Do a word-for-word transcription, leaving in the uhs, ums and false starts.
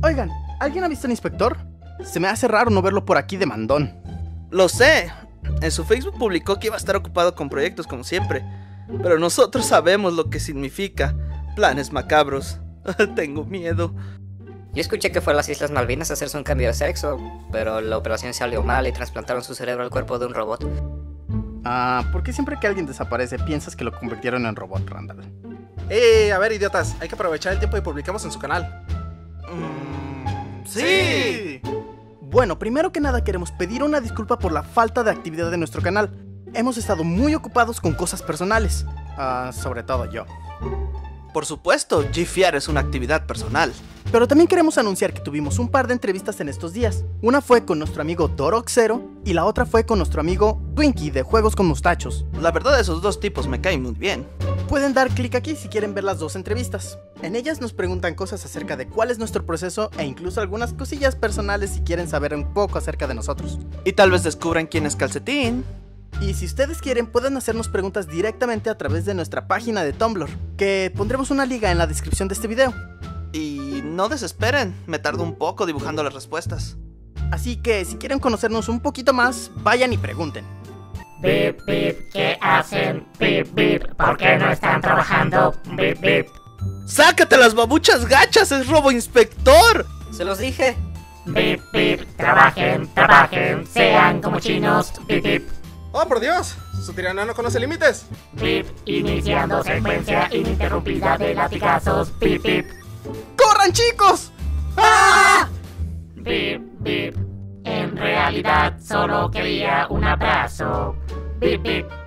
Oigan, ¿alguien ha visto al inspector? Se me hace raro no verlo por aquí de mandón. Lo sé. En su Facebook publicó que iba a estar ocupado con proyectos como siempre. Pero nosotros sabemos lo que significa planes macabros. Tengo miedo. Yo escuché que fue a las Islas Malvinas a hacerse un cambio de sexo, pero la operación salió mal y trasplantaron su cerebro al cuerpo de un robot. Ah, ¿por qué siempre que alguien desaparece piensas que lo convirtieron en robot, Randall? Eh, a ver, idiotas, hay que aprovechar el tiempo y publicamos en su canal. Mm, ¡Sí! Bueno, primero que nada queremos pedir una disculpa por la falta de actividad de nuestro canal. Hemos estado muy ocupados con cosas personales. Ah, sobre todo yo. Por supuesto, gifiar es una actividad personal. Pero también queremos anunciar que tuvimos un par de entrevistas en estos días. Una fue con nuestro amigo Doroxero y la otra fue con nuestro amigo Twinkie de Juegos con Mostachos. La verdad, esos dos tipos me caen muy bien. Pueden dar clic aquí si quieren ver las dos entrevistas. En ellas nos preguntan cosas acerca de cuál es nuestro proceso e incluso algunas cosillas personales si quieren saber un poco acerca de nosotros. Y tal vez descubran quién es Calcetín. Y si ustedes quieren, pueden hacernos preguntas directamente a través de nuestra página de Tumblr, que pondremos una liga en la descripción de este video. Y no desesperen, me tardo un poco dibujando las respuestas. Así que si quieren conocernos un poquito más, vayan y pregunten. Bip, bip, ¿qué hacen? Bip, bip, ¿por qué no están trabajando? Bip, bip. ¡Sácate las babuchas gachas! ¡Es Robo Inspector! ¡Se los dije! Bip, bip, trabajen, trabajen, sean como chinos. Bip, bip. ¡Oh, por Dios! Su tirano no conoce límites. Bip, iniciando secuencia ininterrumpida de latigazos. Bip, bip. ¡Corran, chicos! ¡Ah! Bip, bip. En realidad solo quería un abrazo. Bip, bip.